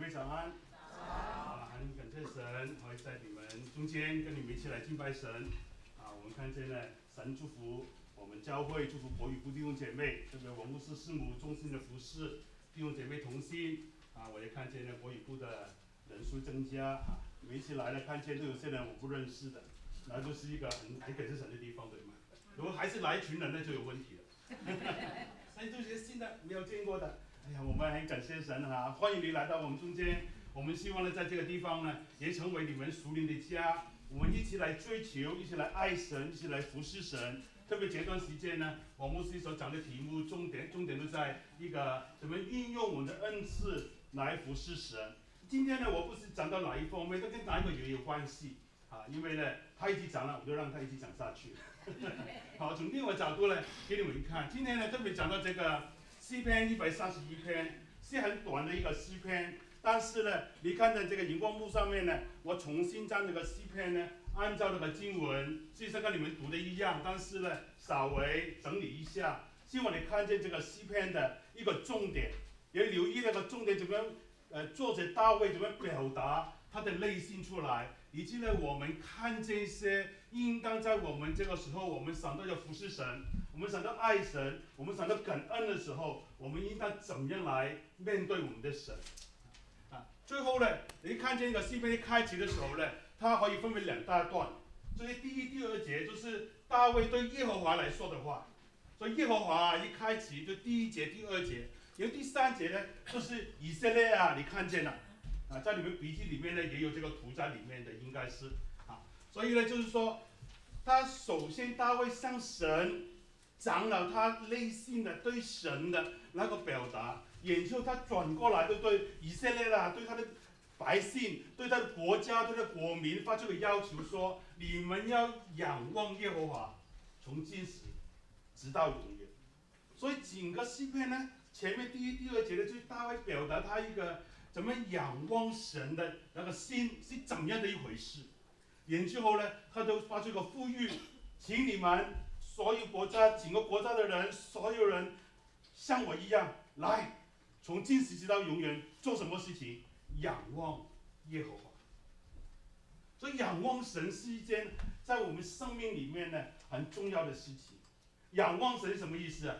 妹早安。很感谢神，会在你们中间跟你们一起来敬拜神。我们看见呢，神祝福我们教会，祝福国语部弟兄姐妹，特别我牧师师母衷心的服侍，弟兄姐妹同心。我也看见呢，国语部的人数增加。你们一起来了，看见都有些人我不认识的，然后就是一个很感谢神的地方，对吗？如果还是来一群人，那就有问题了。所以这些新的没有见过的。哎呀，我们很感谢神欢迎你来到我们中间。我们希望呢，在这个地方呢，也成为你们属灵的家。我们一起来追求，一起来爱神，一起来服侍神。特别这段时间呢，我牧师所讲的题目，重点都在一个怎么运用我们的恩赐来服侍神。今天呢，我不是讲到哪一方面，都跟哪一个也有关系因为呢，他一起讲了，我就让他一起讲下去。好，从另外角度呢，给你们看。今天呢，特别讲到这个诗篇131篇，是很短的一个诗篇，但是呢，你看在这个荧光幕上面呢，我重新将这个诗篇呢，按照这个经文，实际上跟你们读的一样，但是呢，稍微整理一下，希望你看见这个诗篇的一个重点，也留意那个重点怎么作者大卫怎么表达他的内心出来，以及呢，我们看这些应当在我们这个时候，我们想到要服侍神，我们想到爱神，我们想到感恩的时候，我们应当怎么样来面对我们的神最后呢，你看见这个诗篇一开始的时候呢，它可以分为两大段，所以第一、第二节就是大卫对耶和华来说的话，所以耶和华一开始就第一节、第二节，然后第三节呢就是以色列你看见了在你们笔记里面呢也有这个图在里面的，应该是所以呢就是说，他首先大卫向神讲了他内心的对神的那个表达，然后他转过来就对以色列对他的百姓，对他的国家，对他的国民发出个要求说，你们要仰望耶和华，从今时直到永远。所以整个诗篇呢，前面第一、第二节呢，就是大卫表达他一个怎么仰望神的那个心是怎么样的一回事。然后呢，他就发出个呼吁，请你们所有国家、整个国家的人，所有人像我一样来，从今时直到永远做什么事情？仰望耶和华。所以仰望神是一件在我们生命里面呢很重要的事情。仰望神什么意思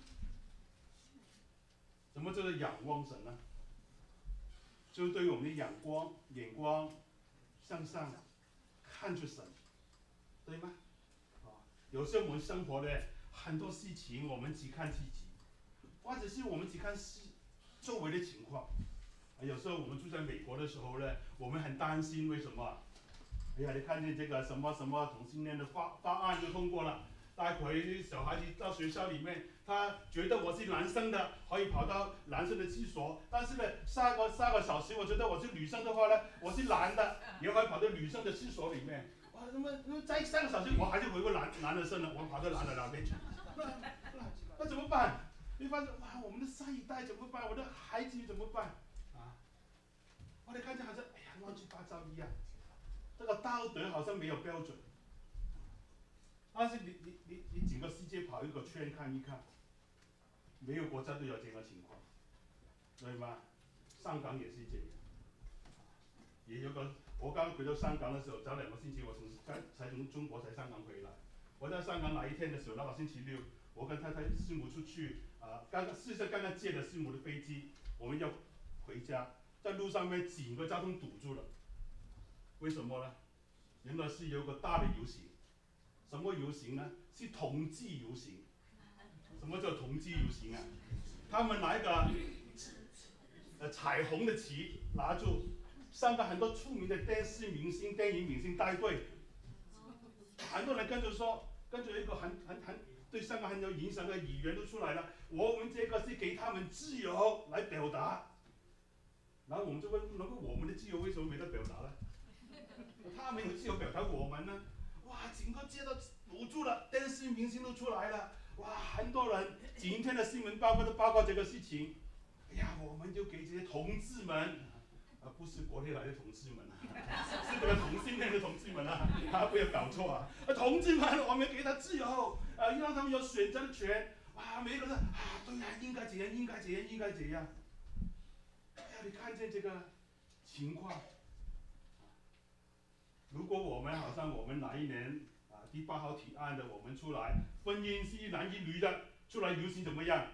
什么叫做仰望神呢？就是对于我们的眼光向上看着神，对吗？有时候我们生活的很多事情，我们只看自己，或者是我们只看周围的情况。有时候我们住在美国的时候呢，我们很担心，为什么？哎呀，你看见这个什么什么同性恋的法案就通过了，待会小孩子到学校里面，他觉得我是男生的，可以跑到男生的厕所，但是呢，下个小时，我觉得我是女生的话呢，我是男的，也可以跑到女生的厕所里面。哇，那么在3个小时，我还是回过男的身了，我跑到男的那边去，那怎么办？你发现哇，我们的下一代怎么办？我的孩子怎么办？我哋看见好像哎呀乱七八糟一样，这个道德好像没有标准。但是你整个世界跑一个圈看一看，没有国家都有这个情况，对吗？香港也是这样。也有个，我刚回到香港的时候，早2个星期我才从中国才香港回来。我在香港哪一天的时候，那个星期六，我跟太太师母出去事实上刚刚借了师母的飞机，我们要回家。在路上面整个交通堵住了，为什么呢？原来是有个大的游行，什么游行呢？是同志游行。什么叫同志游行他们拿一个彩虹的旗拿住，上个很多出名的电视明星、电影明星带队，很多人跟着说，跟着一个很对香港很有影响的语言都出来了，我们这个是给他们自由来表达。然后我们就问，那么我们的自由为什么没得表达呢？他没有自由表达，我们呢？哇，整个街都堵住了，电视明星都出来了，哇，很多人今天的新闻报告都报告这个事情。哎呀，我们就给这些同志们，不是国内来的同志们是这个同性恋的同志们不要搞错同志们，我们给他自由让他们有选择的权。哇，每个人对呀，应该怎样，应该怎样，应该怎样。 呀，你看见这个情况，如果我们好像我们哪一年第8号提案的，我们出来婚姻是一男一女的出来游行怎么样？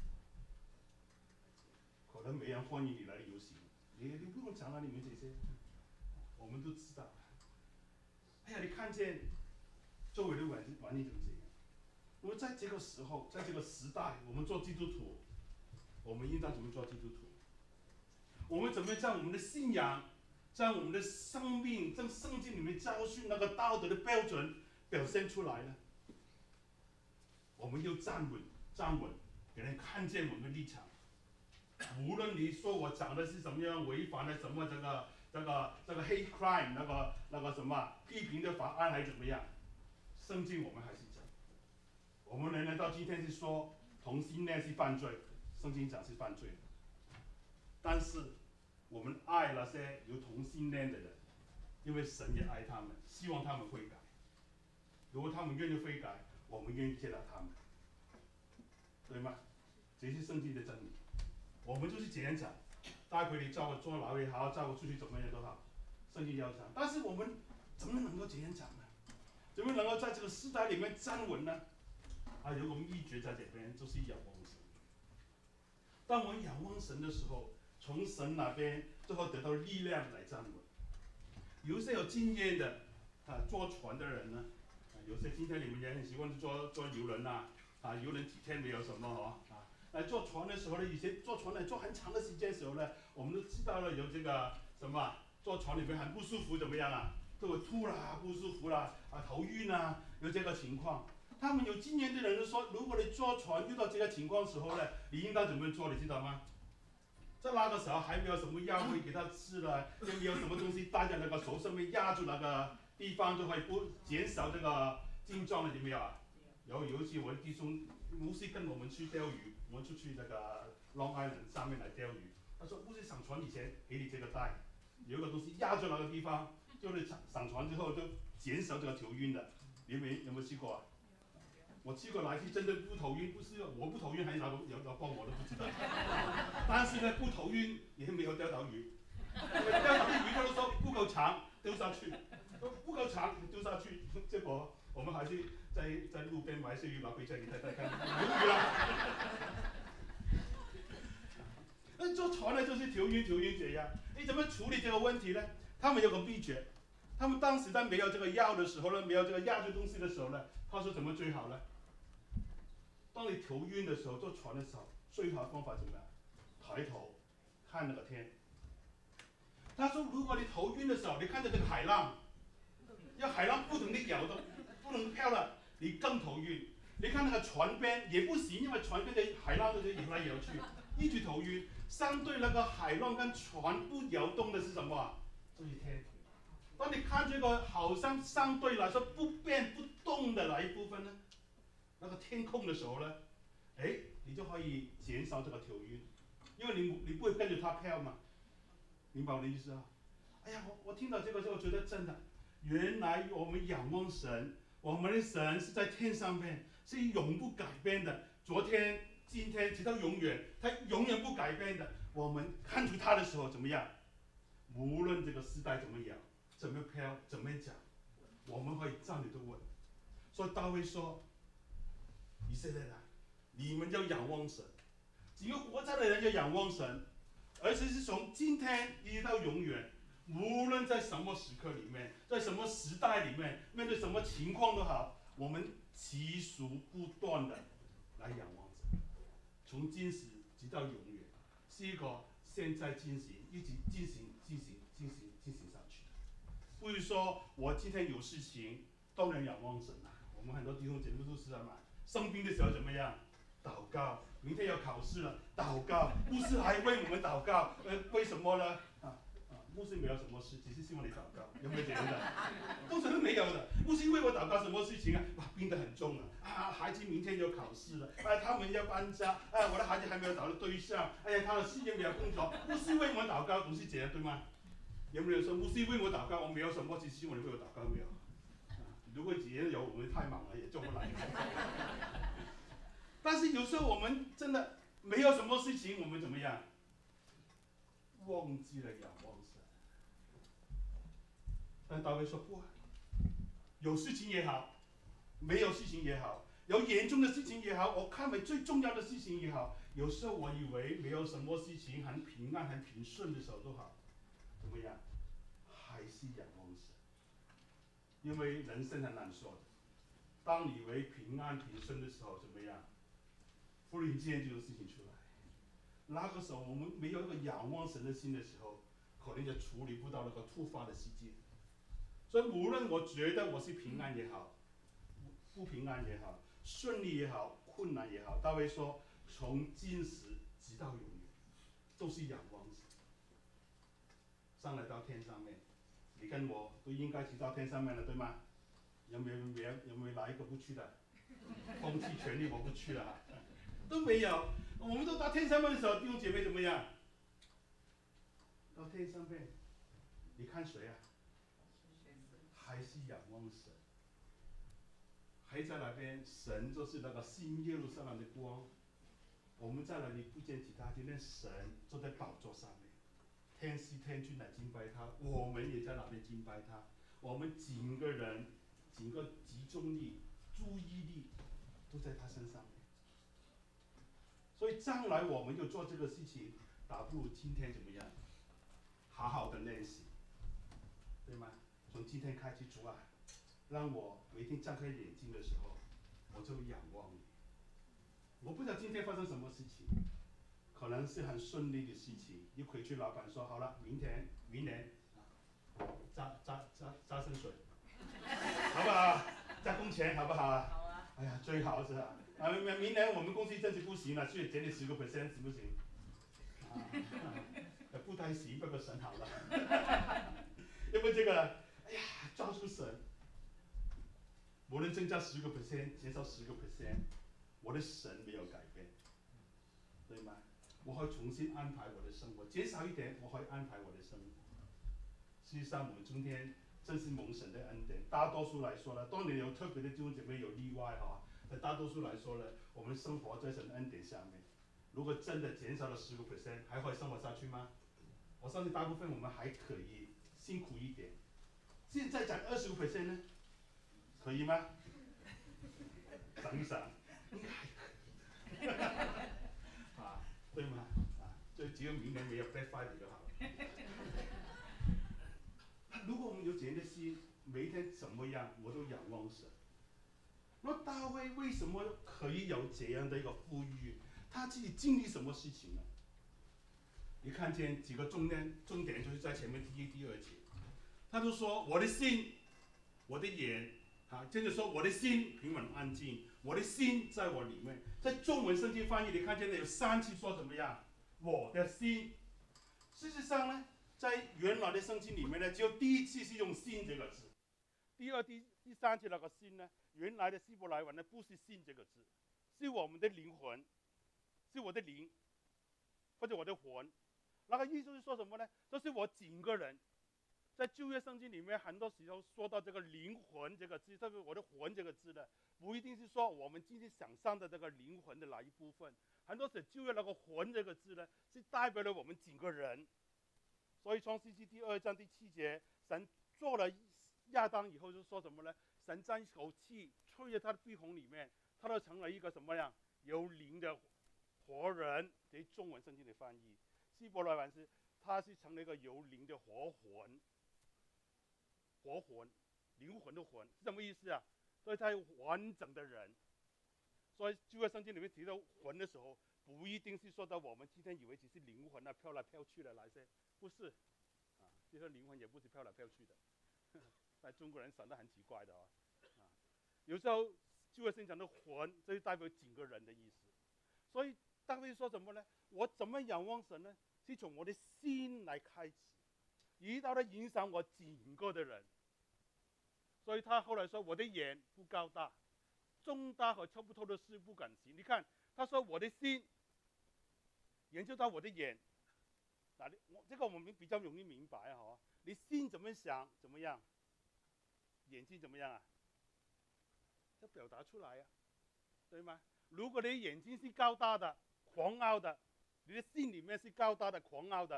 可能没人欢迎你来游行，你不用讲了，你们这些，我们都知道。哎呀，你看见周围的环境怎么这样？那么在这个时候，在这个时代，我们做基督徒，我们应当怎么做基督徒？我们怎么将我们的信仰，将我们的生命，将圣经里面教训那个道德的标准表现出来呢？我们要站稳，给人看见我们的立场。无论你说我讲的是什么样违反了什么这个 hate crime 那个什么批评的法案还怎么样，圣经我们还是讲。我们人到今天是说同性恋是犯罪，圣经讲是犯罪，但是我们爱那些有同性恋的人，因为神也爱他们，希望他们悔改。如果他们愿意悔改，我们愿意接纳他们，对吗？这是圣经的真理。我们就是这样讲，待会你叫我坐牢也好，叫我出去怎么样都好，圣经要讲。但是我们怎么能够这样讲呢？怎么能够在这个时代里面站稳呢？有我们秘诀在这边，就是仰望神。当我们仰望神的时候，从神那边最后得到力量来站稳。有一些有经验的坐船的人呢，有些今天你们也很习惯坐游轮游轮几天没有什么坐船的时候呢，以前坐船呢坐很长的时间的时候呢，我们都知道了有这个什么，坐船里面很不舒服怎么样都会吐啦，不舒服啦，头晕有这个情况。他们有经验的人就说，如果你坐船遇到这个情况的时候呢，你应当怎么做，你知道吗？在那个时候还没有什么药会给他吃了，也没有什么东西戴在那个手上面压住那个地方，就会不减少这个症状了，有没有有一次我的弟兄牧师跟我们去钓鱼，我们出去那个 Long Island 上面来钓鱼，他说牧师上船以前给你这个带，有一个东西压住那个地方，就是上船之后就减少这个头晕的。你有没有试过我去过哪一次真的不头晕，不是我不头晕，还有帮我都不知道。但是呢，不头晕也没有钓到鱼，因为钓到的鱼就是说不够长丢下去，不够长丢下去，结果我们还是在路边买些鱼拿回家给太太看，有鱼了。那坐船呢就是头晕这样，你怎么处理这个问题呢？他们有个秘诀，他们当时在没有这个药的时候呢，没有这个压住东西的时候呢，他说怎么最好呢？当你头晕的时候，坐船的时候，最好的方法怎么样？抬头看那个天。他说，如果你头晕的时候，你看着这个海浪，要海浪不停地摇动，不能飘了，你更头晕。你看那个船边也不行，因为船边的海浪就是摇来摇去，一直头晕。相对那个海浪跟船不摇动的是什么？就是天。当你看这个好像相对来说不变不动的那一部分呢？那个天空的时候呢，你就可以减少这个头晕，因为你不会跟着它飘嘛，明白我的意思啊？哎呀，我听到这个时候觉得真的，原来我们仰望神，我们的神是在天上面，是永不改变的，昨天、今天直到永远，他永远不改变的。我们看出他的时候怎么样？无论这个时代怎么样，怎么飘，怎么讲，我们可以站得住稳。所以大卫说。以色列人，你们要仰望神，整个国家的人要仰望神，而且是从今天一直到永远，无论在什么时刻里面，在什么时代里面，面对什么情况都好，我们持续不断的来仰望神，从今时直到永远，是一个现在进行，一直进行下去。不是说我今天有事情都能仰望神我们很多弟兄姐妹都是嘛。生病的时候怎么样？祷告。明天要考试了，祷告。牧师还为我们祷告，为什么呢？牧师没有什么事，只是希望你祷告，有没有这样的？通常都没有的。牧师为我祷告什么事情病得很重孩子明天要考试了，他们要搬家，我的孩子还没有找到对象，他的事业没有工作，牧师为我们祷告，总是这样对吗？有没有人说牧师为我祷告，我没有什么，只是希望你为我祷告没有？如果只有我们太忙了，也做不来。但是有时候我们真的没有什么事情，我们怎么样？ 忘记了仰望神。但大卫说不，有事情也好，没有事情也好，有严重的事情也好，我看为最重要的事情也好，有时候我以为没有什么事情很平安、很平顺的时候都好，怎么样，还是仰望神，因为人生很难说的。当你以为平安平顺的时候，怎么样？忽然之间就有事情出来。那个时候我们没有那个仰望神的心的时候，可能就处理不到那个突发的事件。所以无论我觉得我是平安也好，不平安也好，顺利也好，困难也好，大卫说，从今时直到永远，都是仰望神。上来到天上面，你跟我都应该去到天上面了，对吗？有没有哪一个不去的？放弃权利我不去了，都没有。我们都到天上面的时候，弟兄姐妹怎么样？到天上面，你看谁啊？还是仰望神，还在那边，神就是那个新耶路撒冷的光。我们在那里不见其他，今天神坐在宝座上面，天使天君来敬拜他，我们也在那边敬拜他。我们整个人，整个集中力、注意力都在他身上面。所以将来我们就做这个事情，倒不如今天怎么样？好好的练习，对吗？从今天开始，主啊，让我每天张开眼睛的时候，我就仰望你。我不知道今天发生什么事情，可能是很顺利的事情。一回去，老板说好了，明年加薪水，好不好？加工钱好不好啊？好啊。哎呀，最好是啊。明年我们公司政治不行了，所以减你10%，行不行？不太行，不过神好了。因为这个，哎呀，抓住神，无论增加10%，减少10%，我的神没有改变，对吗？我会重新安排我的生活，减少一点，我会安排我的生活。实际上，我们今天真是蒙神的恩典。大多数来说呢，当然有特别的弟兄姐妹有例外哈，但大多数来说呢，我们生活在神的恩典下面。如果真的减少了10%，还会生活下去吗？我相信大部分我们还可以辛苦一点。现在涨25%呢，可以吗？想一想，应该还可以。啊，对吗？啊，就只有明年没有 Black Friday 就好了。如果我们有这样的心，每一天怎么样，我都仰望神。那大卫为什么可以有这样的一个富裕？他自己经历什么事情呢？你看见几个重点，就是在前面第1、第2节，他就说我的心，我的眼，啊，接着说我的心平稳安静，我的心在我里面。在中文圣经翻译，你看见有3次说怎么样？我的心。事实上呢，在原来的圣经里面呢，只有第1次是用心这个字，第2、第3次那个心呢，原来的希伯来文呢不是心这个字，是我们的灵魂，是我的灵，或者我的魂。那个意思是说什么呢？就是我整个人。在旧约圣经里面，很多时候说到这个灵魂这个字，特别我的魂这个字呢，不一定是说我们今天想象的这个灵魂的哪一部分。很多时旧约那个魂这个字呢，是代表了我们整个人。所以创世纪第2章第7节，神做了亚当以后，就说什么呢？神将一口气吹在他的鼻孔里面，他就成了一个什么样有灵的活人。这中文圣经的翻译，希伯来文是他是成了一个有灵的活魂。活魂，灵魂的魂是什么意思啊？所以他有完整的人。所以旧约圣经里面提到魂的时候，不一定是说到我们今天以为只是灵魂啊飘来飘去的那些，不是啊，这个灵魂也不是飘来飘去的。但中国人想得很奇怪的啊，有时候旧约圣经讲的魂，这就代表整个人的意思。所以大卫说什么呢？我怎么仰望神呢？是从我的心来开始。一到了影响我整个的人，所以他后来说我的眼不高大，重大和测不透的事不敢行。你看他说我的心研究到我的眼，这个我们比较容易明白哈。你心怎么想怎么样，眼睛怎么样啊？要表达出来呀，对吗？如果你的眼睛是高大的、狂傲的，你的心里面是高大的、狂傲的，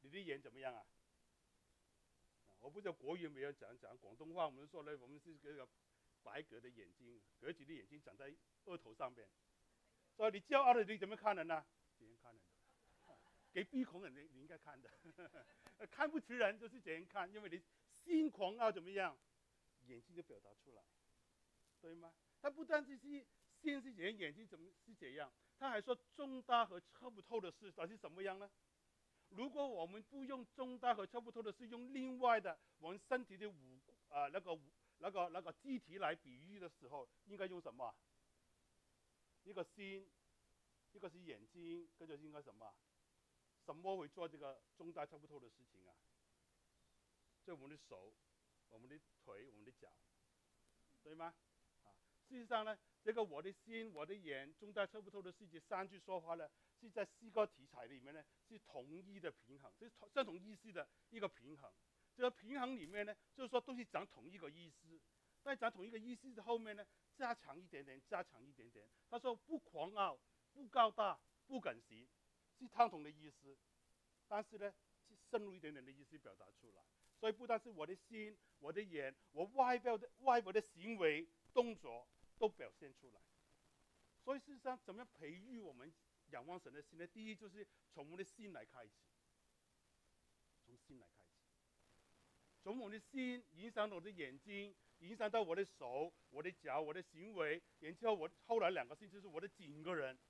你的眼怎么样啊？我不知道国语没有讲广东话，我们说呢，我们是这个白格的眼睛，格局的眼睛长在额头上面，所以你骄傲的你怎么看人呢？这样看人的，给鼻孔人你应该看的，看不起人就是这样看，因为你心狂傲怎么样，眼睛就表达出来，对吗？他不单只是心是这样，眼睛怎么是这样，他还说重大和测不透的事，那是什么样呢？如果我们不用重大和测不透的事，用另外的我们身体的那个机体来比喻的时候，应该用什么？一个心，一个是眼睛，跟着应该什么？什么会做这个重大测不透的事情啊？就我们的手、我们的腿、我们的脚，对吗？事实上呢，这个我的心、我的眼、重大测不透的世界三句说话呢，是在四个题材里面呢是统一的平衡，是相同意思的一个平衡。这个平衡里面呢，就是说都是讲同一个意思，在讲同一个意思的后面呢，加强一点点，加强一点点。他说不狂傲、不高大、不敢行，是相同的意思，但是呢，深入一点点的意思表达出来。所以不单是我的心、我的眼、我外表的行为动作都表现出来。所以事实上，怎么样培育我们仰望神的心呢？第一就是从我们的心来开始，从心来开始，从我们的心影响到我的眼睛，影响到我的手、我的脚、我的行为，然后我后来两个心就是我的整个人。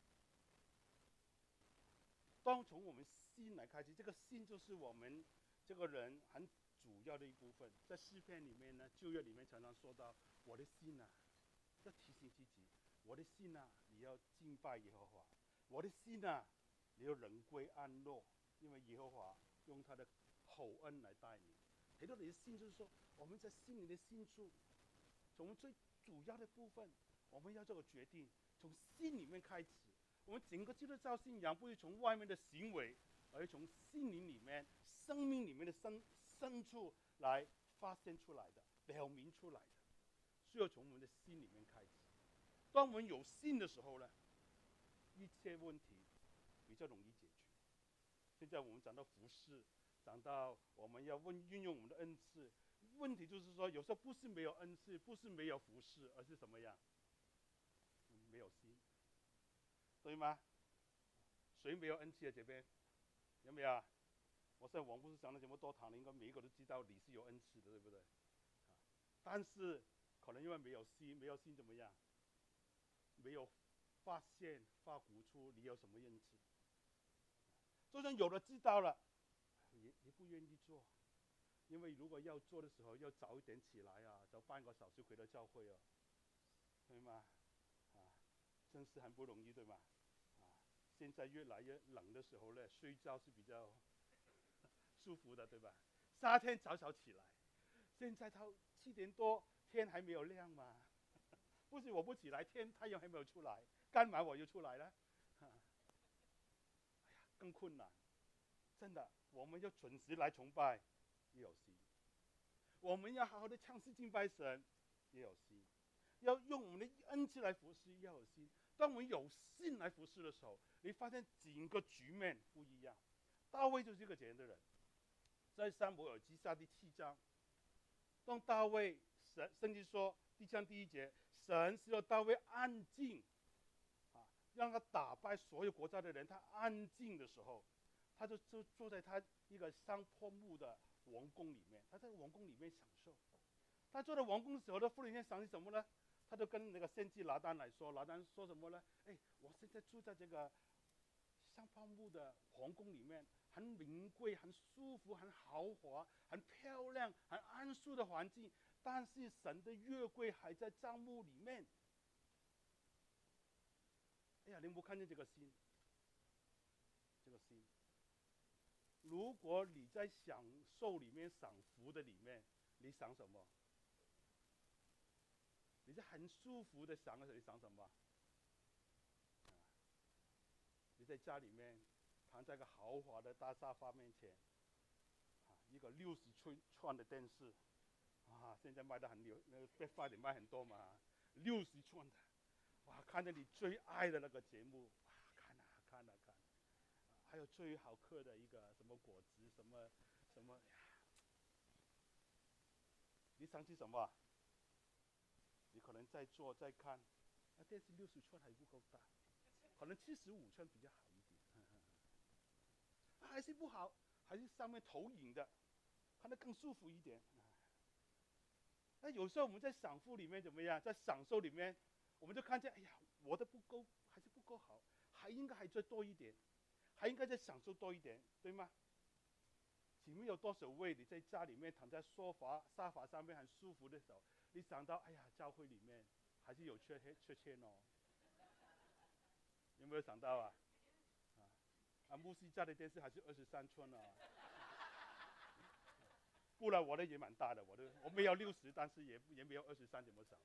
当从我们心来开始，这个心就是我们这个人很主要的一部分。在诗篇里面呢，旧约里面常常说到我的心啊，要提醒自己，我的心啊，你要敬拜耶和华，我的心啊，你要人归安乐，因为耶和华用他的厚恩来待你。提到你的心，就是说我们在心里的深处，从最主要的部分，我们要做个决定，从心里面开始。我们整个基督教信仰不是从外面的行为，而是从心灵里面、生命里面的深处来发现出来的、表明出来的，需要从我们的心里面开始。当我们有心的时候呢，一切问题比较容易解决。现在我们讲到服事，讲到我们要运用我们的恩赐，问题就是说，有时候不是没有恩赐，不是没有服事，而是什么样？没有心。对吗？谁没有恩赐啊？这边有没有啊？我在网不是讲了这么多堂了，应该每一个都知道你是有恩赐的，对不对？但是可能因为没有心，没有心怎么样？没有发现、发掘出你有什么恩赐。就算有了知道了，你不愿意做，因为如果要做的时候，要早一点起来啊，早半个小时回到教会啊，对吗？真是很不容易，对吗？现在越来越冷的时候呢，睡觉是比较舒服的，对吧？夏天早早起来，现在到7点多，天还没有亮嘛。不是我不起来，太阳还没有出来，干嘛我就出来了？哎呀，更困难。真的，我们要准时来崇拜，也有心；我们要好好的唱诗敬拜神，也有心；要用我们的恩赐来服侍，要有心。当我们有心来服侍的时候，你发现整个局面不一样。大卫就是一个这样的人，在撒母耳记下第7章，当大卫圣经说第7章第1节，神是要大卫安静，让他打败所有国家的人，他安静的时候，他就坐在他一个香柏木的王宫里面，他在王宫里面享受。他坐在王宫的时候，他忽然间想起什么呢？他就跟那个先知拿单来说，拿单说什么呢？哎，我现在住在这个香柏木的皇宫里面，很名贵、很舒服、很豪华、很漂亮、很安舒的环境，但是神的约柜还在帐幕里面。哎呀，你有没有看见这个心？这个心，如果你在享受里面、享福的里面，你想什么？你在很舒服的想的时候，你想什么？你在家里面躺在一个豪华的大沙发面前，一个60寸的电视，现在卖得很牛，那个被快点卖很多嘛，60寸的，哇，看着你最爱的那个节目，哇，看啊看啊看， 还有最好喝的一个什么果汁，什么，你想起什么？你可能在做在看，电视60寸还不够大，可能75寸比较好一点，还是不好，还是上面投影的，看得更舒服一点。那有时候我们在享福里面怎么样？在享受里面，我们就看见，哎呀，我的不够，还是不够好，还应该再多一点，还应该再享受多一点，对吗？请问有多少位你在家里面躺在沙发上面很舒服的时候，你想到，哎呀，教会里面还是有缺欠哦？有没有想到啊？牧师家的电视还是23寸哦。不然我的也蛮大的，我没有60，但是也没有23这么少。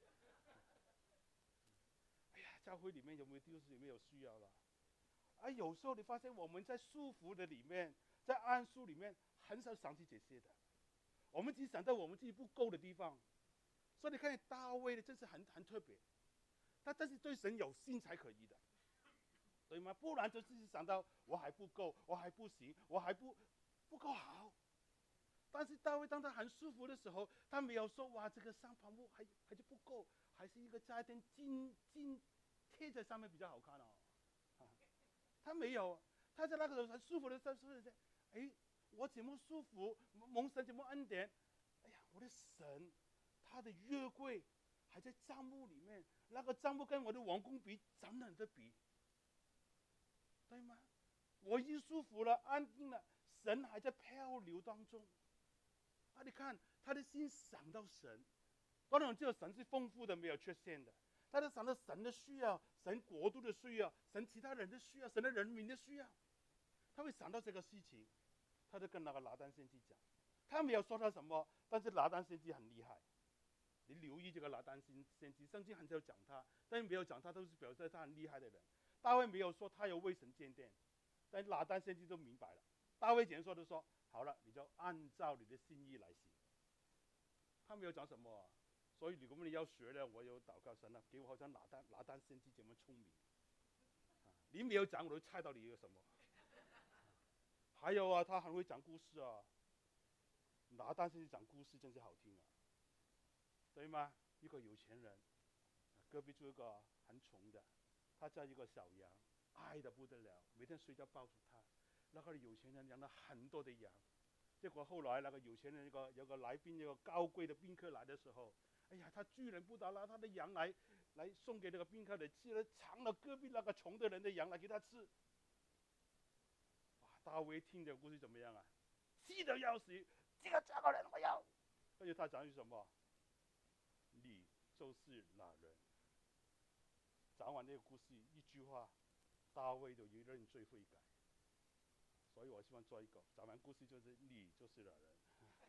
哎呀，教会里面有没有就是有没有需要了？有时候你发现我们在舒服的里面，在安舒里面很少想起这些的，我们只想到我们自己不够的地方。所以你看大卫的，真是很特别，他这是对神有心才可以的，对吗？不然就是想到我还不够，我还不行，我还不够好。但是大卫当他很舒服的时候，他没有说哇这个上旁木还是不够，还是一个加一点金贴在上面比较好看哦。他没有，他在那个时候很舒服的时候，哎，我怎么舒服？蒙神怎么恩典？哎呀，我的神，他的约柜还在帐幕里面，那个帐幕跟我的王宫比，怎能的比？对吗？我一舒服了，安定了，神还在漂流当中。你看他的心想到神，当然只有神是丰富的，没有缺陷的。他在想到神的需要，神国度的需要，神其他人的需要，神的人民的需要，他会想到这个事情，他就跟那个拿单先知讲。他没有说他什么，但是拿单先知很厉害。你留意这个拿单先知，圣经很少讲他，但是没有讲他，都是表示他很厉害的人。大卫没有说他有为神建殿，但拿单先知都明白了。大卫简说的说，好了，你就按照你的心意来行。他没有讲什么，所以如果你要学呢，我有祷告神了，给我好像拿单先知这么聪明。你没有讲，我都猜到你有什么。还有啊，他很会讲故事啊。拿单先知讲故事真是好听啊，对吗？一个有钱人，隔壁住一个很穷的，他家一个小羊，爱得不得了，每天睡觉抱住他。那个有钱人养了很多的羊，结果后来那个有钱人有个来宾，有个高贵的宾客来的时候，哎呀，他居然不打拿他的羊来送给那个宾客的吃了，尝了隔壁那个穷的人的羊来给他吃。哇，大卫听这个故事怎么样啊？气得要死，这个人我要。而且他讲句什么？你就是那人。讲完这个故事一句话，大卫就认罪悔改。所以我希望做一个讲完故事就是你就是那人。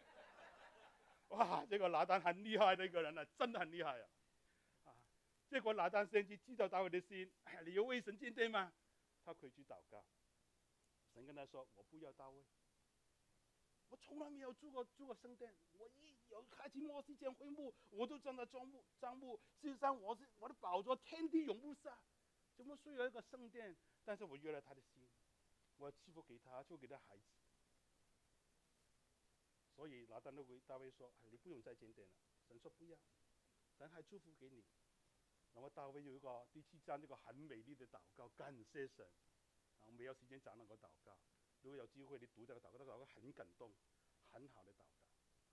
哇，这个拿单很厉害的一个人啊，真的很厉害啊！结果拿单先知知道大卫的心，哎呀，你有为神建殿吗？他可以去祷告。神跟他说：“我不要大卫，我从来没有住过圣殿。我一有开启摩西见会幕，我都站在帐幕。事实上，我的宝座，天地永不下，怎么需要一个圣殿？但是我悦了他的心，我赐福给他，就给他孩子。所以拿单都对大卫说：你不用再建殿了。神说不要，神还祝福给你。然后大卫有一个第7章这个很美丽的祷告，感谢神。然后没有时间讲那个祷告，如果有机会你读这个祷告，祷告很感动，很好的祷告。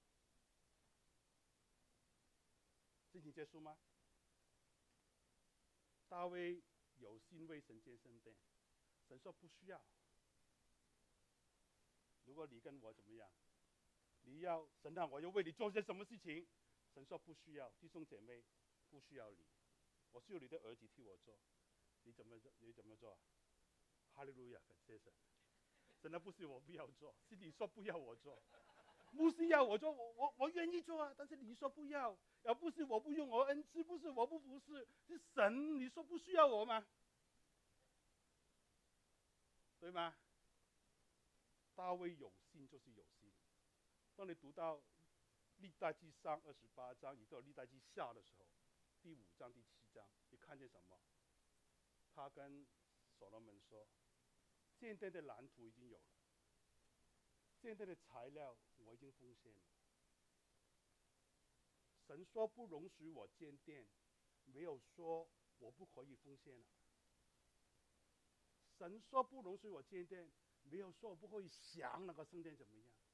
事情结束吗？大卫有心为神建圣殿，神说不需要。如果你跟我怎么样，你要神让我要为你做些什么事情，神说不需要，弟兄姐妹不需要你，我是有你的儿子替我做，你怎么做？哈利路亚，感谢神。真的不是我不要做，是你说不要我做。牧师要我做，我愿意做啊，但是你说不要，要不是我不用我恩赐，不是我不服侍，是神你说不需要我吗？对吗？大卫有心就是有心。当你读到历代记上28章，也到历代记下的时候，第5章、第7章，你看见什么？他跟所罗门说：“ 现在的蓝图已经有了，现在的材料我已经奉献了。神说不容许我建殿，没有说我不可以奉献了。神说不容许我建殿，没有说我不可以想那个圣殿怎么样。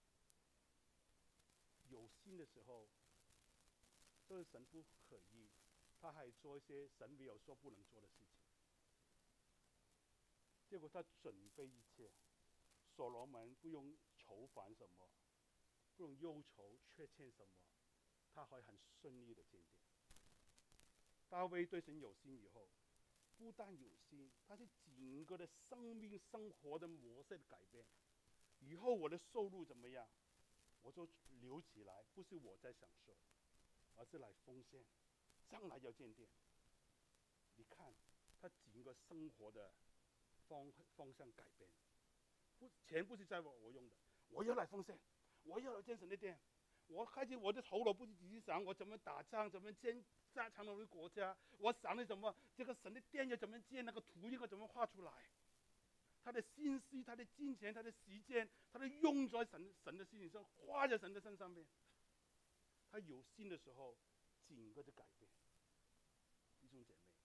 有心的时候，这是神不可以，他还做一些神没有说不能做的事情。结果他准备一切，所罗门不用愁烦什么，不用忧愁缺欠什么，他会很顺利的建殿。大卫对神有心以后，不但有心，他是整个的生命生活的模式的改变。以后我的收入怎么样，我就留起来，不是我在享受，而是来奉献，将来要建殿。你看他整个生活的方向改变，钱不是在我用的，我要来奉献，我要来建神的殿。我开始我的头脑不是只是想我怎么打仗，怎么建强我的国家，我想的什么这个神的殿要怎么建，那个图应该怎么画出来。他的心思，他的金钱，他的时间，他都用在神的事情上，花在神的身上面。他有心的时候，整个的改变。弟兄姐妹，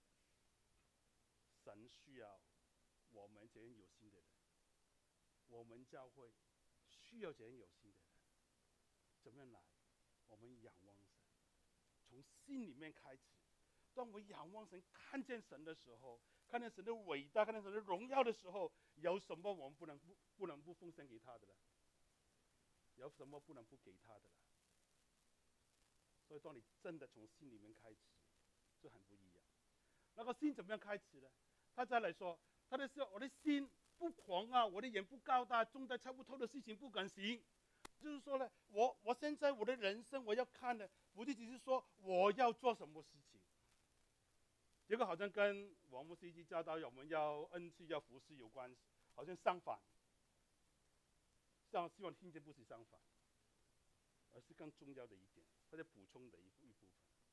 神需要我们这样有心的人，我们教会需要这样有心的人。怎么样来？我们仰望神，从心里面开始。当我们仰望神，看见神的时候，看见神的伟大，看见神的荣耀的时候，有什么我们不能不奉献给他的呢？有什么不能不给他的呢？所以，当你真的从心里面开始，就很不一样。那个心怎么样开始呢？他再来说，他的说我的心不狂啊，我的眼不高大，重在猜不透的事情不敢行。就是说呢，我现在我的人生我要看的，不是只是说我要做什么事情。这个好像跟王牧师一直教导我们要恩赐、要服侍有关系，好像相反。希望听见不是相反，而是更重要的一点，它在补充的一部分。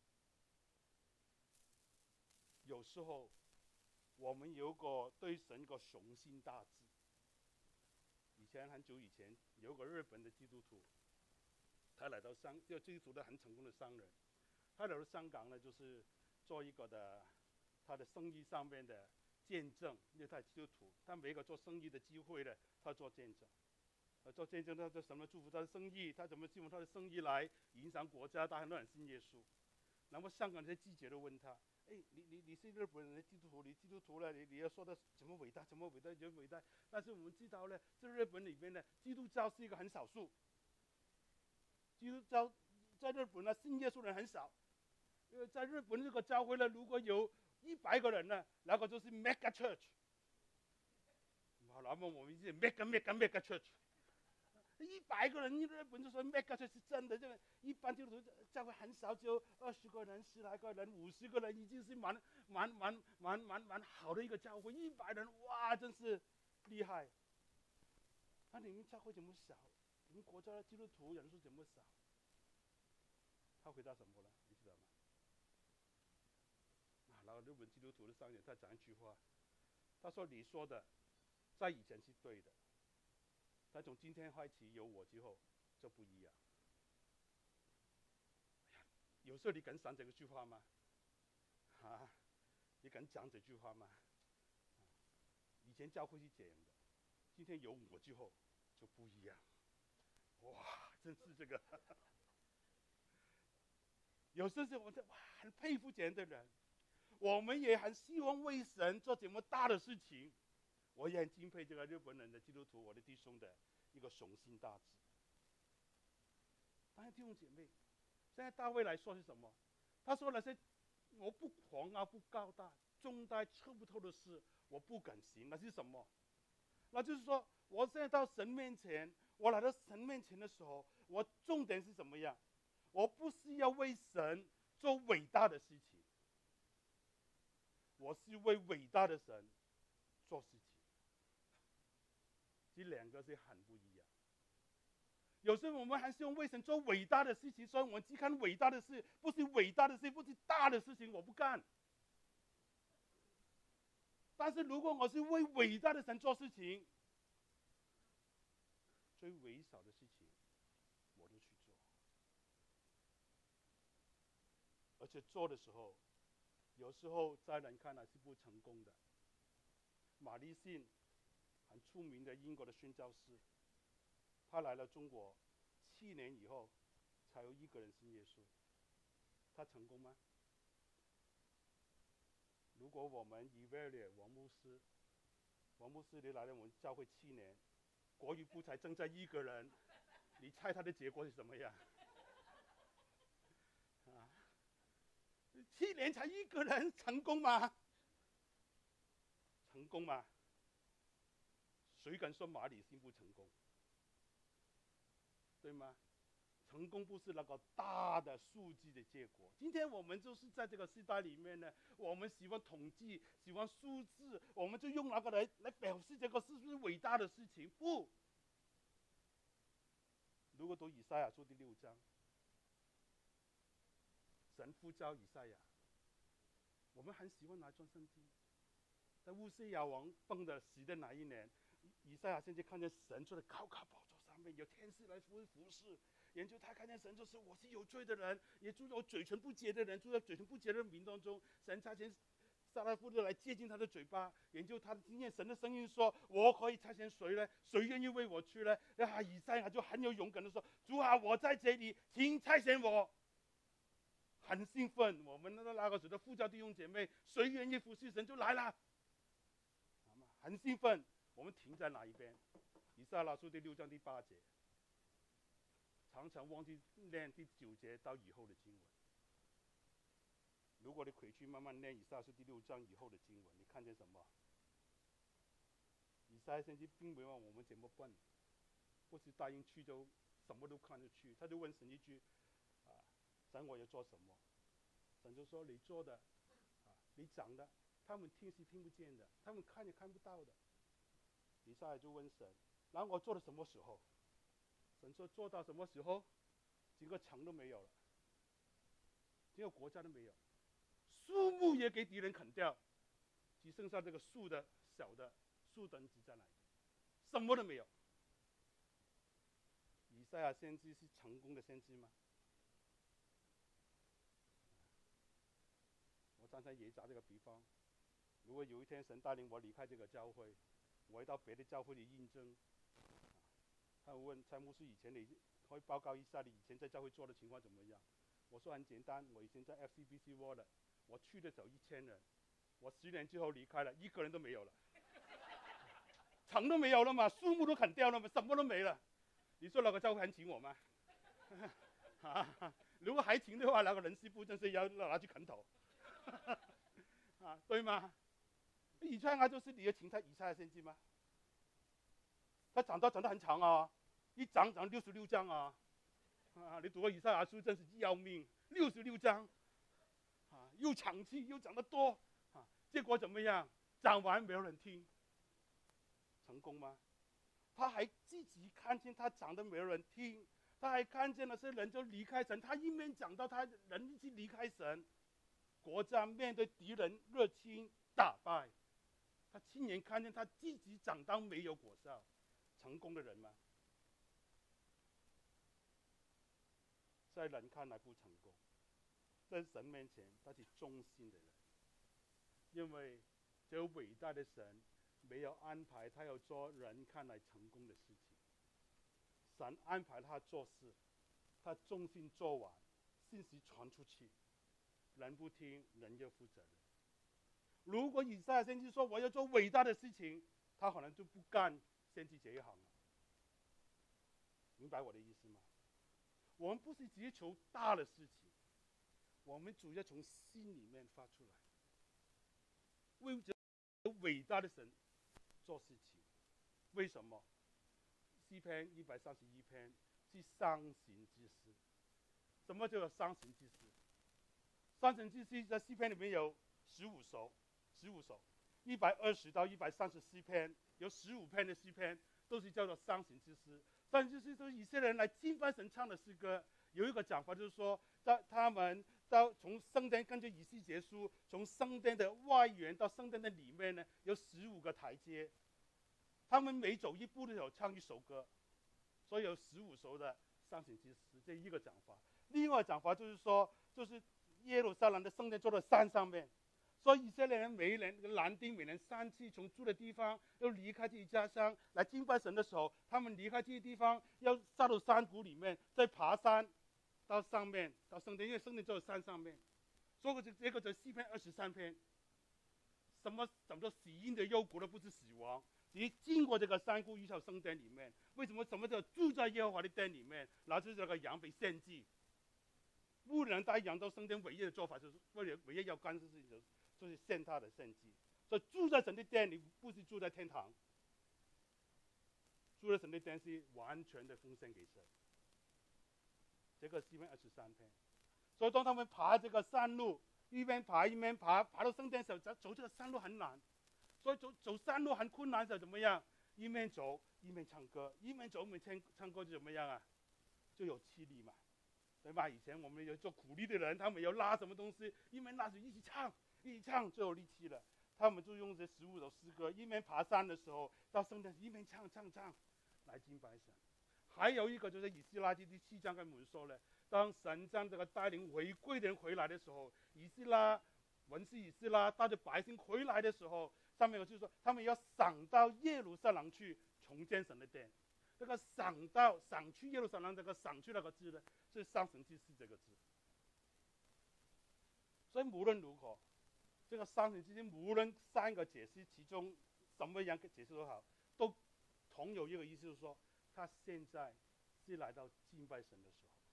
有时候我们有个对神个雄心大志。以前很久以前，有个日本的基督徒，他来到就基督徒的很成功的商人，他来到香港呢，就是做一个的他的生意上面的见证，因为他是基督徒，他每一个做生意的机会呢，他做见证。做见证，他做什么祝福他的生意，他怎么希望他的生意来影响国家，大家都很信耶稣。那么香港这些记者都问他：“哎，你是日本人的基督徒，你基督徒了，你要说的怎么伟大，怎么伟大，怎么伟大？但是我们知道呢，在日本里面呢，基督教是一个很少数，基督教在日本呢，信耶稣人很少。因为在日本这个教会呢，如果有100个人呢，那个就是 mega church。好，那么我们是 mega church。100个人，日本就说 mega church 是真的，这个一般基督徒教会很少，只有20个人、10来个人、50个人，已经是蛮好的一个教会。100人，哇，真是厉害。那你们教会怎么少？你们国家的基督徒人数怎么少？他回答什么呢？你知道吗？然后日本基督徒的商人他讲一句话，他说：“你说的，在以前是对的。但从今天开始有我之后就不一样。”有时候你敢讲这句话吗？你敢讲这句话吗？以前教会是这样的，今天有我之后就不一样。哇，真是这个。有时候我很佩服这样的人，我们也很希望为神做这么大的事情。我也很敬佩这个日本人的基督徒，我的弟兄的一个雄心大志。但是弟兄姐妹，现在大卫来说是什么？他说那些我不狂啊，不高大，重在测不透的事，我不敢行。那是什么？那就是说，我现在到神面前，我来到神面前的时候，我重点是怎么样？我不是要为神做伟大的事情，我是为伟大的神做事情。这两个是很不一样。有时候我们还是用为神做伟大的事情，所以我们只看伟大的事，不是伟大的事，不是大的事情，我不干。 但是如果我是为伟大的神做事情，最微小的事情我都去做，而且做的时候，有时候在人看来是不成功的。马立信，很出名的英国的宣教师，他来了中国7年以后，才有1个人信耶稣。他成功吗？如果我们evaluate王牧师你来了我们教会7年，国语部才增加1个人，你猜他的结果是什么样？7年才1个人，成功吗？成功吗？谁敢说马里信不成功？对吗？成功不是那个大的数据的结果。今天我们就是在这个时代里面呢，我们喜欢统计，喜欢数字，我们就用那个来表示这个是不是伟大的事情？不。如果读以赛亚书第6章，神呼召以赛亚，我们很喜欢拿一段圣经，在乌西亚王崩的死的那一年，以赛亚先至看见神坐在高高宝座上面，有天使来服侍。研究他看见神就是我是有罪的人，也住在我嘴唇不洁的人，住在嘴唇不洁的民当中。神差遣撒拉夫的来接近他的嘴巴，研究他的经验。神的声音说：“我可以差遣谁呢？谁愿意为我去呢？”以赛亚就很有勇敢的说：“主啊，我在这里，请差遣我。”很兴奋。我们那个时的呼召弟兄姐妹，谁愿意服侍神就来了，很兴奋。我们停在哪一边？以赛亚书第6章第8节。常常忘记念第9节到以后的经文。如果你回去慢慢念以赛亚书第6章以后的经文，你看见什么？以赛亚先知并没有我们这么笨，不是答应去就什么都看着去。他就问神一句：“神我要做什么？”神就说：“你做的，你讲的，他们听是听不见的，他们看也看不到的。”以赛亚就问神：“然后我做到什么时候？”神说：“做到什么时候？整个城都没有了，整个国家都没有，树木也给敌人砍掉，只剩下这个树的小的树墩子在那里，什么都没有。”以赛亚先知是成功的先知吗？我常常也打这个比方，如果有一天神带领我离开这个教会，我会到别的教会里应征。他问蔡牧师：“以前你可以报告一下你以前在教会做的情况怎么样？”我说：“很简单，我以前在 FCBC World， 我去的时候1000人，我10年之后离开了，1个人都没有了，城都没有了嘛，树木都砍掉了嘛，什么都没了。你说那个教会还请我吗？如果还请的话，那个人事部真是要拿去砍头，对吗？以赛亚就是你要请他以赛亚先知吗？他讲得很长啊，一讲66章啊，你读个以赛亚书真是要命，66章，又长气又讲得多，结果怎么样？讲完没有人听，成功吗？他还自己看见他讲的没有人听，他还看见了些人就离开神，他一面讲到他人一起离开神，国家面对敌人入侵打败，他亲眼看见他自己讲到没有果效。成功的人吗？在人看来不成功，在神面前他是忠心的人，因为这个伟大的神没有安排他要做人看来成功的事情，神安排他做事，他忠心做完，信息传出去，人不听，人要负责任。如果以赛亚先知说我要做伟大的事情，他可能就不干先知这一行了。明白我的意思吗？我们不是只求大的事情，我们主要从心里面发出来，为这伟大的神做事情。为什么？诗篇131篇是伤心之诗。什么叫做伤心之诗？伤心之诗在诗篇里面有15首，120到134篇有15篇的诗篇都是叫做伤心之诗。 但就是说以色列人来敬拜神唱的诗歌，有一个讲法就是说，他们从圣殿，根据以西结书，从圣殿的外缘到圣殿的里面呢，有15个台阶，他们每走一步都有唱一首歌，所以有15首的上行之诗，这一个讲法。另外讲法就是说，就是耶路撒冷的圣殿坐在山上面，所以以色列人每一年男丁每年3次从住的地方要离开自己家乡来敬拜神的时候，他们离开这些地方要下到山谷里面，再爬山到上面到圣殿，因为圣殿就在山上面。所以这个在诗篇23篇，什么做死荫的幽谷都不是死亡，只是经过这个山谷，遇到圣殿里面。为什么什么叫住在耶和华的殿里面？拿出这个羊被献祭，不能带羊到圣殿，唯一的做法就是唯一要干的事情就是献他的献祭。所以住在神的殿里，不是住在天堂，住在神的殿是完全的奉献给神。这个诗篇23篇。所以当他们爬这个山路，一边爬一边爬到圣殿的时候，走这个山路很难，所以走山路很困难的时候怎么样？一边走一边唱歌，一边走一边唱歌就怎么样啊？就有气力嘛，对吧？以前我们有做苦力的人，他们要拉什么东西，一边拉着一起唱就有力气了。他们就用这15首诗歌，一边爬山的时候到圣殿一边唱来敬拜神。还有一个就是以斯拉记第7章跟我们说了，当神将这个带领回归的人回来的时候，文士以斯拉带着百姓回来的时候，上面有就是说他们要上到耶路撒冷去重建神的殿。这个上去耶路撒冷，这个上去那个字呢，是上神记4这个字。所以无论如何，这个上神记无论3个解释其中什么样的解释都好，都同有一个意思，就是说他现在是来到敬拜神的时候。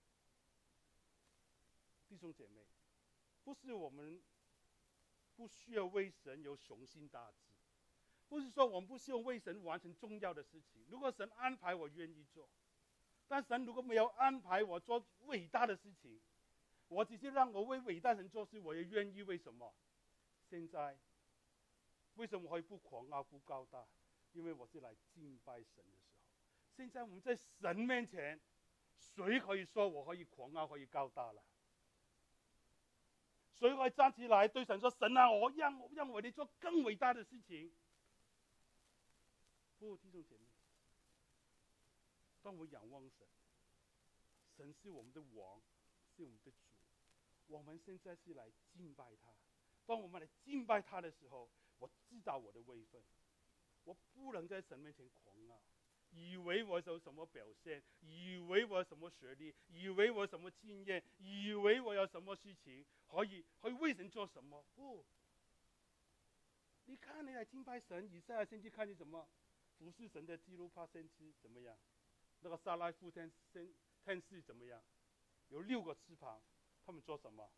弟兄姐妹，不是我们不需要为神有雄心大志，不是说我们不需要为神完成重要的事情。如果神安排，我愿意做；但神如果没有安排我做伟大的事情，我只是让我为伟大神做事，我也愿意。为什么？现在为什么我会不狂傲不高大？因为我是来敬拜神的时候。现在我们在神面前，谁可以说我可以狂傲可以高大了？谁会站起来对神说：“神啊，我让我来做更伟大的事情？”不，弟兄姐妹，当我仰望神，神是我们的王，是我们的主，我们现在是来敬拜他。当我们来敬拜他的时候，我知道我的位分，我不能在神面前狂傲，以为我有什么表现，以为我有什么学历，以为我有什么经验，以为我有什么事情可以为神做什么。不，你看你来敬拜神，以赛亚先去看你怎么服侍神的基路伯先知怎么样，那个撒拉夫天使怎么样？有6个翅膀，他们做什么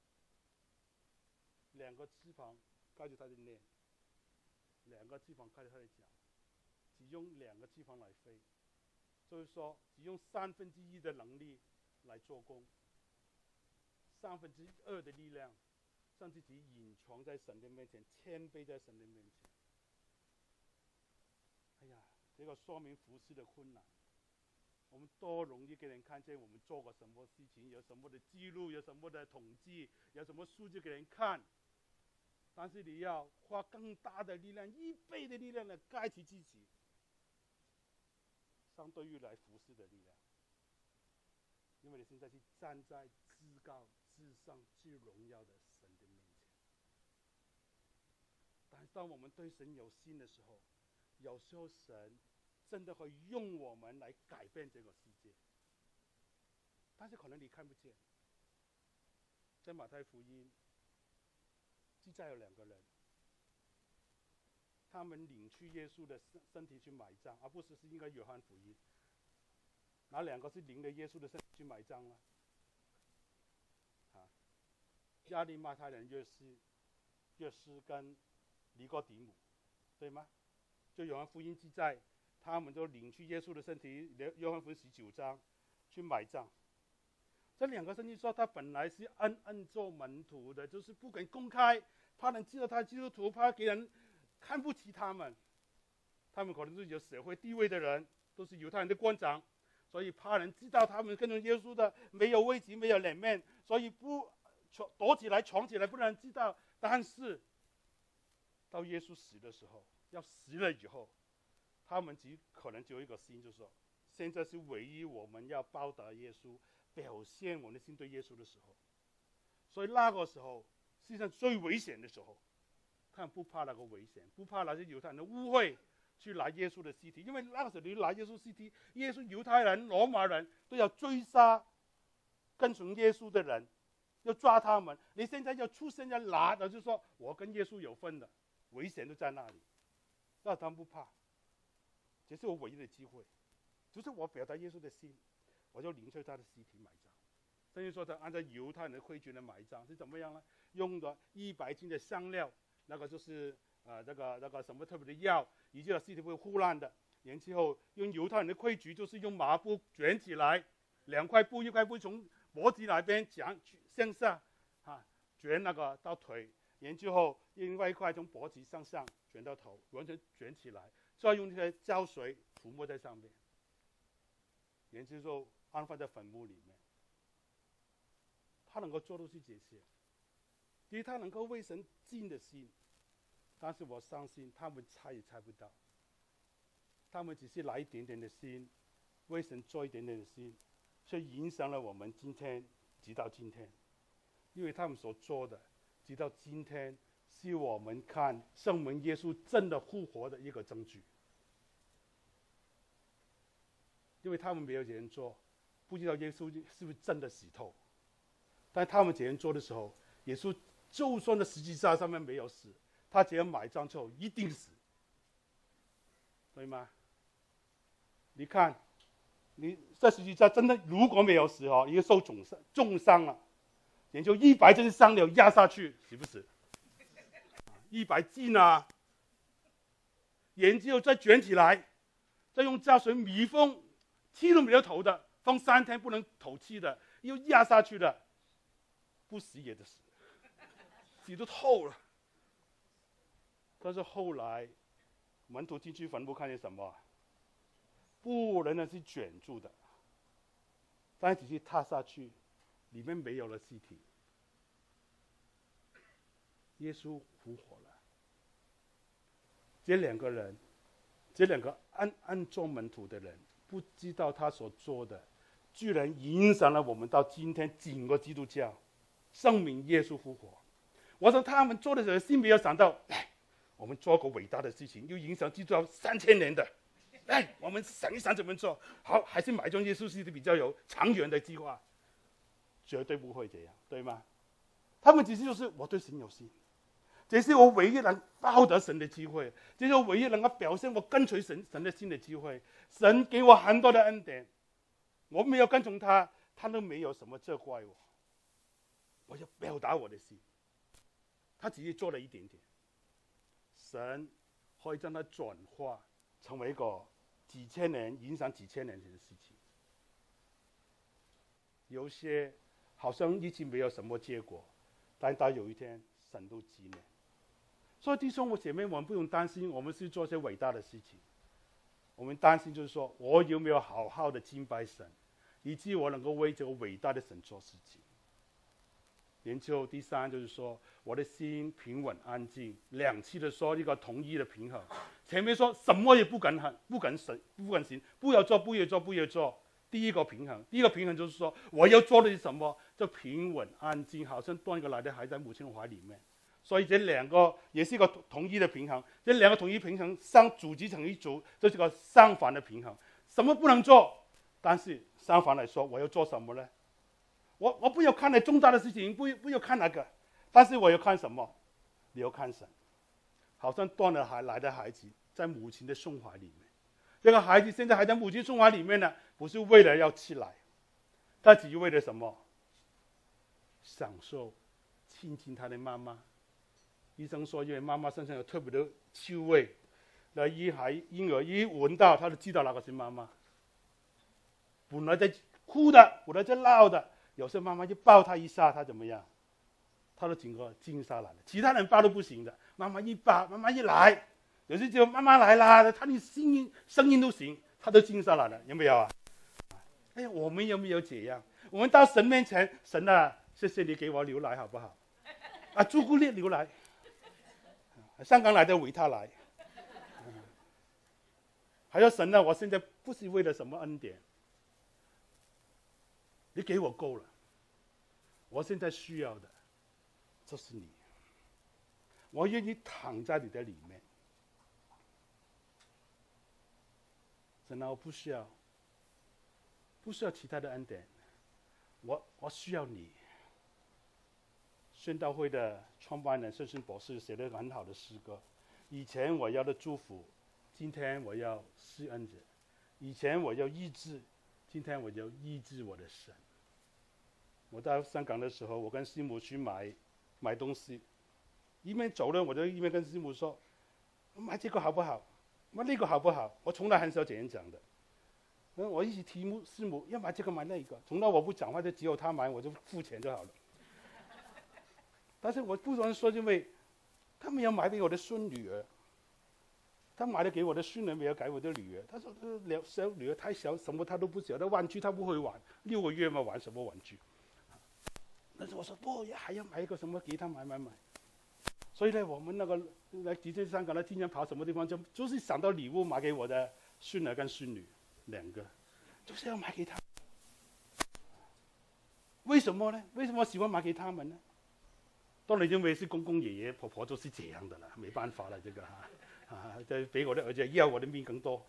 ？2个翅膀盖着他的脸，2个翅膀盖着他的脚，只用2个翅膀来飞，就是说只用1/3的能力来做工，2/3的力量让自己隐藏在神的面前，谦卑在神的面前。哎呀，这个说明服侍的困难。我们多容易给人看见我们做过什么事情，有什么的记录，有什么的统计，有什么数据给人看。但是你要花更大的力量，1倍的力量来盖起自己，相对于来服侍的力量。因为你现在是站在至高至上最荣耀的神的面前。但是当我们对神有心的时候，有时候神真的会用我们来改变这个世界，但是可能你看不见。在马太福音记载有2个人，他们领去耶稣的身体去埋葬，而不是应该约翰福音。哪2个是领了耶稣的身体去埋葬呢？亚利马太人约斯跟尼哥底母，对吗？就约翰福音记载，他们就领去耶稣的身体，约翰福音19章去埋葬。这2个圣经说，他本来是暗做门徒的，就是不敢公开，怕人知道他基督徒，怕给人看不起他们。他们可能是有社会地位的人， 都是犹太人的官长，所以怕人知道他们跟着耶稣的没有危机，没有脸面，所以不躲起来、藏起来，不让人知道。但是到耶稣死的时候，要死了以后，他们可能只有一个心，就是说，现在是唯一我们要报答耶稣、表现我们的心对耶稣的时候。所以那个时候，世界上最危险的时候，他们不怕那个危险，不怕那些犹太人的误会去拿耶稣的尸体，因为那个时候你拿耶稣尸体，耶稣犹太人、罗马人都要追杀跟从耶稣的人，要抓他们。你现在要出声要拿的，就是说我跟耶稣有份的，危险都在那里，那他们不怕。这是我唯一的机会，就是我表达耶稣的心，我就领受他的尸体埋葬。甚至说他按照犹太人的规矩来埋葬是怎么样呢？用的100斤的香料，那个就是那个什么特别的药，以及尸体会腐烂的。然后用犹太人的规矩，就是用麻布卷起来，2块布，1块布从脖子那边向下卷那个到腿，然后另外1块从脖子向上卷到头，完全卷起来，再用那些胶水涂抹在上面，然后安放在坟墓里面。他能够做的是这些，因为他能够为神尽的心，但是我相信他们猜也猜不到，他们只是来一点点的心，为神做一点点的心，却影响了我们今天，直到今天。因为他们所做的，直到今天，是我们看圣门耶稣真的复活的一个证据。因为他们没有这样做，不知道耶稣是不是真的死透。但他们这样做的时候，耶稣就算在十字架上面没有死，他这样埋葬之后一定死，对吗？你看，你在十字架真的如果没有死你就受重伤了，然后100斤香料压下去，死不死？100斤啊，然后再卷起来，再用胶水密封，气都没有头的，放3天不能透气的，又压下去的。不死也得死，死都透了。但是后来，门徒进去坟墓看见什么？不仍然是卷住的，但只是踏下去，里面没有了尸体。耶稣复活了。这2个人，这2个暗做门徒的人，不知道他所做的，居然影响了我们到今天整个基督教。证明耶稣复活。我说他们做的时候，心没有想到，我们做个伟大的事情，又影响基督教3000年的，我们想一想怎么做好，还是埋葬耶稣是比较有长远的计划，绝对不会这样，对吗？他们只是就是我对神有信，这是我唯一能报得神的机会，这是我唯一能够表现我跟随神的心的机会。神给我很多的恩典，我没有跟从他，他都没有什么责怪我。我要表达我的心，他只是做了一点点，神可以将它转化成为一个几千年影响几千年的事情。有些好像一直没有什么结果，但到有一天神都纪念。所以弟兄姐妹，我们不用担心，我们是做些伟大的事情。我们担心就是说，我有没有好好的敬拜神，以及我能够为这个伟大的神做事情。研究第3就是说，我的心平稳安静，2次的说一个统一的平衡。前面说什么也不敢行，不要做。第一个平衡就是说，我要做的是什么？就平稳安静，好像当一个来的孩子在母亲怀里面。所以这2个也是一个统一的平衡。这2个统一平衡组织成一组，就是个相反的平衡。什么不能做？但是相反来说，我要做什么呢？我不要看那重大的事情，不要看那个，但是我要看什么？你要看神，好像断了来的孩子在母亲的胸怀里面，这个孩子现在还在母亲胸怀里面呢，不是为了要起来，他只是为了什么？享受亲近他的妈妈。医生说，因为妈妈身上有特别的臭味，那婴儿一闻到，他就知道那个是妈妈。本来在哭的，本来在闹的。有时候妈妈就抱他一下，他怎么样？他都整个静下来了。其他人抱都不行的，妈妈一抱，妈妈一来，有时就妈妈来啦，他的声音都行， 他都静下来了，有没有啊？哎呀，我们有没有这样？我们到神面前，神啊，谢谢你给我牛奶，好不好？啊，朱古力牛奶，香港来的维他奶。还有神啊，我现在不是为了什么恩典，你给我够了，我现在需要的就是你，我愿意躺在你的里面。神啊，我不需要其他的恩典，我需要你。宣道会的创办人圣心博士写了很好的诗歌，以前我要的祝福，今天我要施恩者；以前我要医治，今天我要医治我的神。我到香港的时候，我跟师母去买东西，一面走呢，我就一面跟师母说：“买这个好不好？买那个好不好？”我从来很少这样讲的。我一直提师母要买这个买那个，从来我不讲话，就只有他买，我就付钱就好了。但是我不能说，因为他没有买给我的孙女儿，他买了给我的孙女，没有给我的女儿。他说小女儿太小，什么他都不晓得，玩具他不会玩，6个月嘛，玩什么玩具？但是我说不，还要买一个什么给他买。所以呢，我们那个来直接香港的经常跑什么地方，就是想到礼物买给我的孙儿跟孙女2个，就是要买给他。为什么呢？为什么喜欢买给他们呢？当然因为是公公爷爷婆婆都是这样的了，没办法了，这个这比我的儿子要我的命更多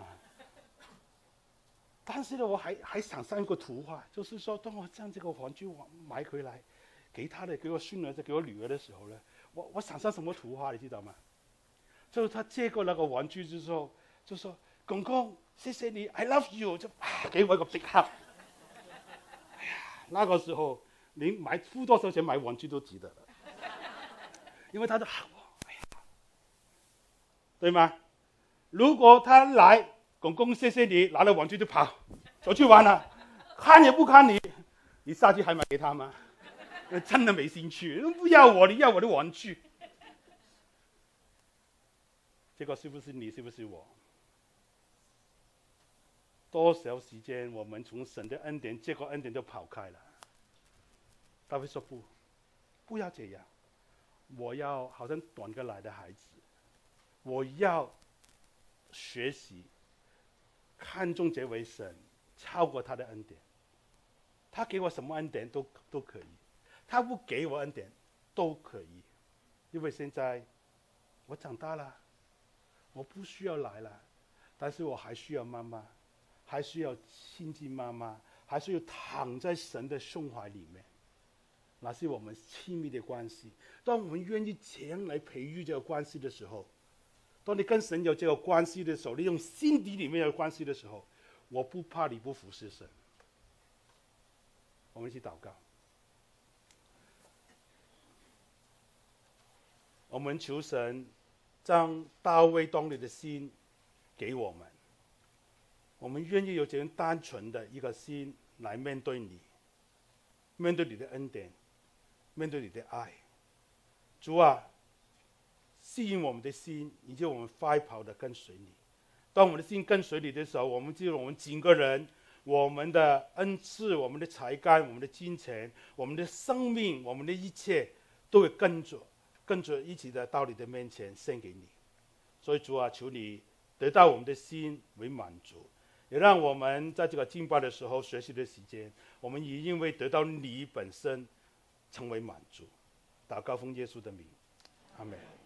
但是呢，我还想象一个图画，就是说，当我将这个玩具买回来，给我孙儿、给我女儿的时候呢，我想象什么图画，你知道吗？就是他接过那个玩具之后，就说：“公公，谢谢你 ，I love you。”就给我一个逼克。哎呀，那个时候你付多少钱买玩具都值得了，因为他就哎呀，对吗？如果他来，公公谢谢你，拿了玩具就跑，走去玩了，看也不看你，你下去还买给他吗？真的没兴趣，不要我，你要我的玩具。这个是不是你？是不是我？多少时间我们从神的恩典，这个恩典就跑开了？大卫说不要这样，我要好像短个来的孩子，我要学习看重这位神，超过他的恩典。他给我什么恩典都可以，他不给我恩典都可以，因为现在我长大了，我不需要来了，但是我还需要妈妈，还需要亲近妈妈，还需要躺在神的胸怀里面，那是我们亲密的关系。当我们愿意这样来培育这个关系的时候，当你跟神有这个关系的时候，你用心底里面的关系的时候，我不怕你不服侍神。我们一起祷告。我们求神将大卫当你的心给我们，我们愿意有这样单纯的一个心来面对你，面对你的恩典，面对你的爱。主啊，吸引我们的心，以及我们快跑的跟随你。当我们的心跟随你的时候，我们知道我们整个人，我们的恩赐，我们的才干，我们的金钱，我们的生命，我们的一切，都会跟着一起的到你的面前献给你。所以主啊，求你得到我们的心为满足，也让我们在这个敬拜的时候学习的时间，我们也因为得到你本身成为满足。祷告奉耶稣的名，阿们。